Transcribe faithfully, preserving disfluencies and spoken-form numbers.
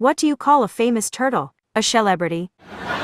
What do you call a famous turtle? A celebrity.